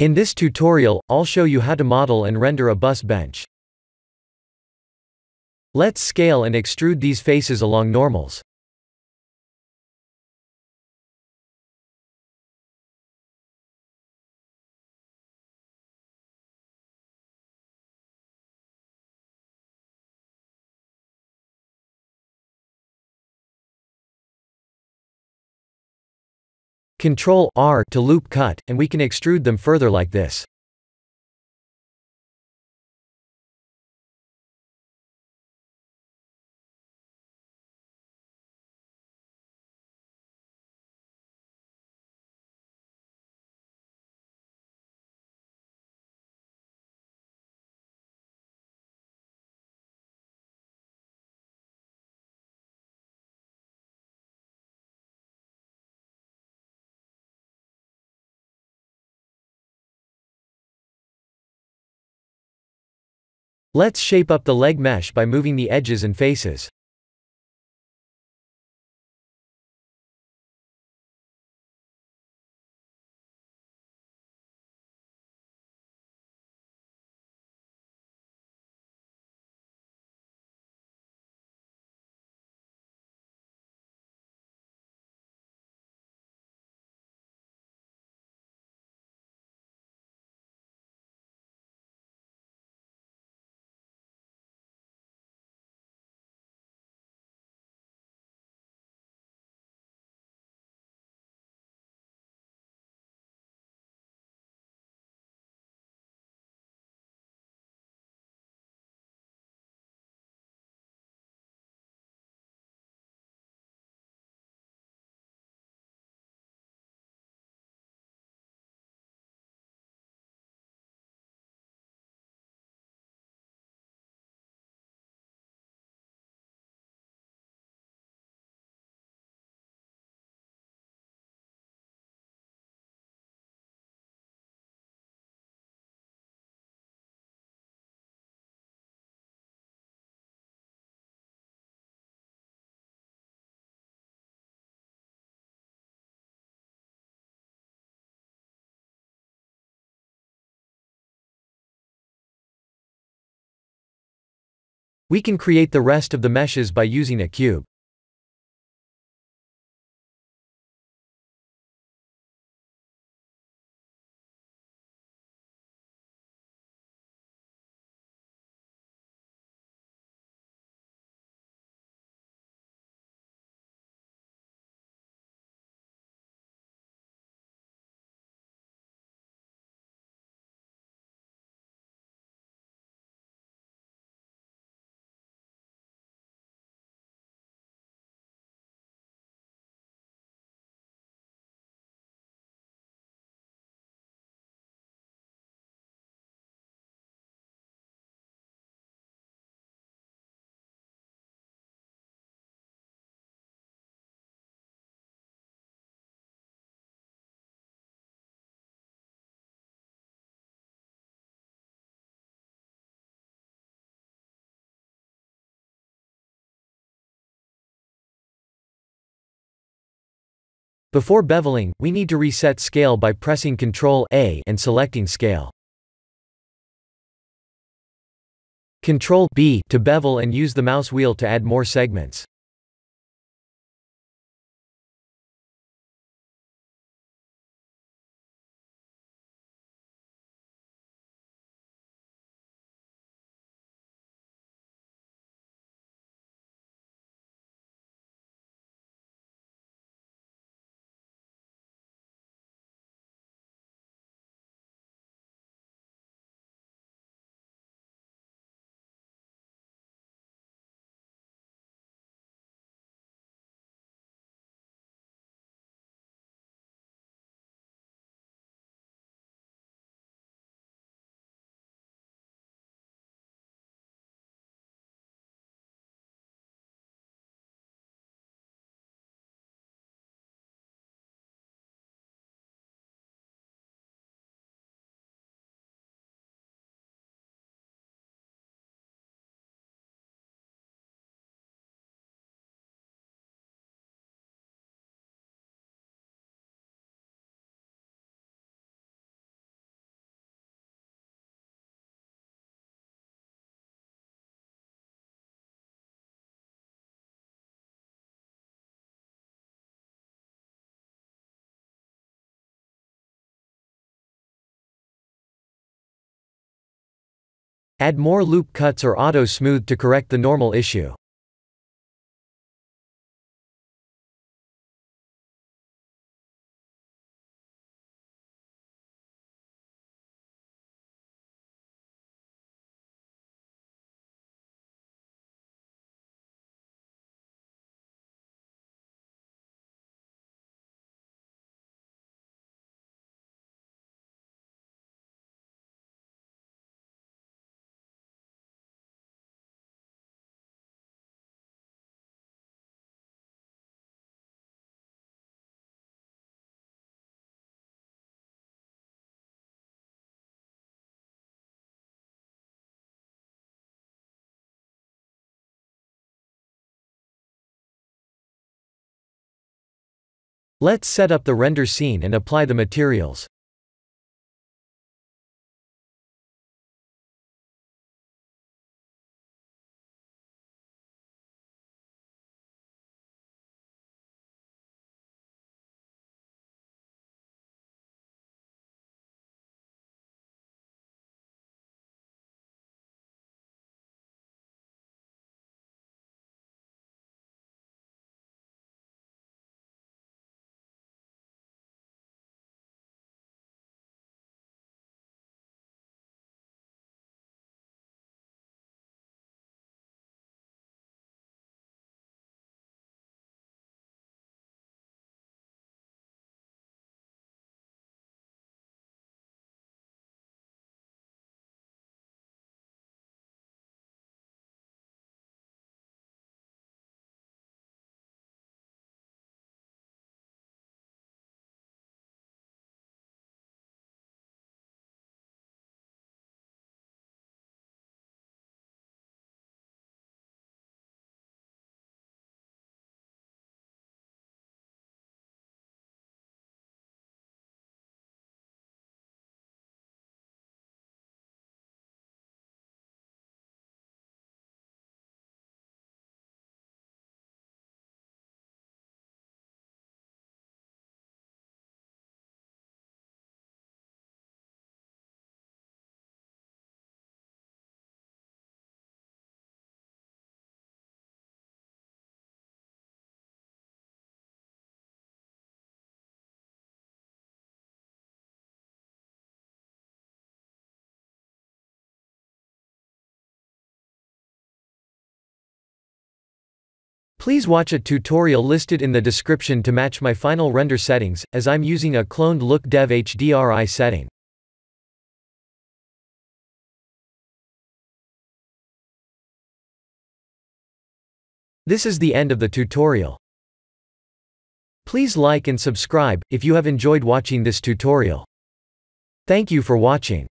In this tutorial, I'll show you how to model and render a bus bench. Let's scale and extrude these faces along normals. Ctrl+R to loop cut, and we can extrude them further like this. Let's shape up the leg mesh by moving the edges and faces. We can create the rest of the meshes by using a cube. Before beveling, we need to reset scale by pressing Ctrl+A and selecting scale. Ctrl+B to bevel and use the mouse wheel to add more segments. Add more loop cuts or auto smooth to correct the normal issue. Let's set up the render scene and apply the materials. Please watch a tutorial listed in the description to match my final render settings, as I'm using a cloned Look Dev HDRI setting. This is the end of the tutorial. Please like and subscribe if you have enjoyed watching this tutorial. Thank you for watching.